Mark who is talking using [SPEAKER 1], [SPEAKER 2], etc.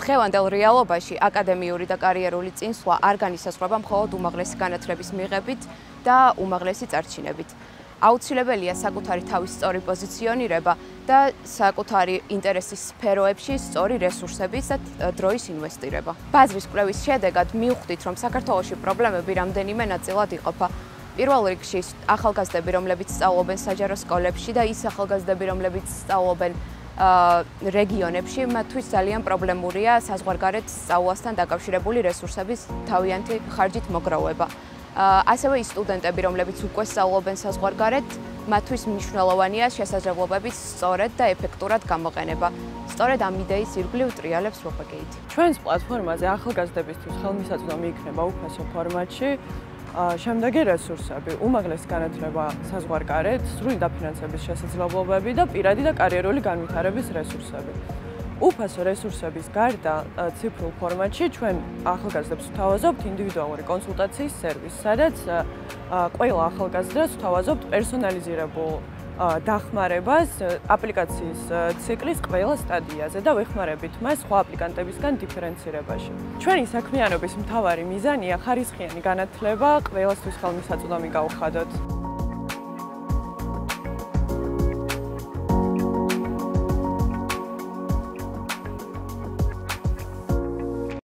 [SPEAKER 1] დღევანდელ რეალობაში აკადემიური და კარიერული წინსვლა არ განისაზღვრება მხოლოდ უმაღლესი განათლების მიღებით და უმაღლესი წარჩინებით. აუცილებელია საკუთარი თავის სწორი პოზიციონირება და საკუთარი ინტერესის სფეროებში სწორი რესურსების და დროის ინვესტირება. ბაზრის კვლევის შედეგად მივხვდით, რომ საქართველოში პრობლემები რამდენიმე ნაწილად იყოფა. პირველ რიგში ახალგაზრდები, რომლებიც სწავლობენ საჯარო სკოლებში და ის ახალგაზრდები, რომლებიც სწავლობენ რეგიონებში, მათთვის ძალიან პრობლემურია საზღვარგარეთ სწავლასთან დაკავშირებული რესურსების თავიანთი ხარჯით მოგროვება. ასევე ის სტუდენტები, რომლებიც უკვე სწავლობენ საზღვარგარეთ, მათთვის მნიშვნელოვანია შესაძლებლობების სწორედ და ეფექტურად გამოყენება. სწორედ ამ იდეის ირგვლივ ტრიალებს რობეკეითი.
[SPEAKER 2] ჩვენს პლატფორმაზე ახალგაზრდებისთვის ხელმისაწვდომი იქნება უფასო ფორმატში შემდეგი რესურსები: უმაღლესი განათლება საზღვარგარეთ, სრული დაფინანსების შესაძლებლობები და პირადი და კარიერული განვითარების რესურსები. უფასო რესურსების გარდა ციფრულ ფორმატში ჩვენ ახალგაზრდებს ვთავაზობთ ინდივიდუალური კონსულტაციის სერვისს, სადაც ყველა ახალგაზრდას ვთავაზობთ პერსონალიზირებულ დახმარებას აპლიკაციის ციკლის ყველა სტადიაზე და ვეხმარებით მას სხვა აპლიკანტებისგან დიფერენცირებაში. ჩვენი საქმიანობის მთავარი მიზანია ხარისხიანი განათლება ყველასთვის ხელმისაწვდომი გავხადოთ.